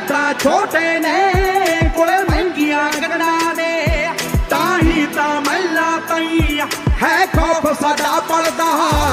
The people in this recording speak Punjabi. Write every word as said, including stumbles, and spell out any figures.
ਤਾਂ ਛੋਟੇ ਨੇ ਕੋਲੇ ਮਹਿੰਗੀਆਂ ਗੱਲਾਂ ਨੇ, ਤਾਂ ਹੀ ਤਾਂ ਮਹਿਲਾ ਤਈ ਹੈ ਖੌਫ ਸਾਡਾ ਪਲਦਾ।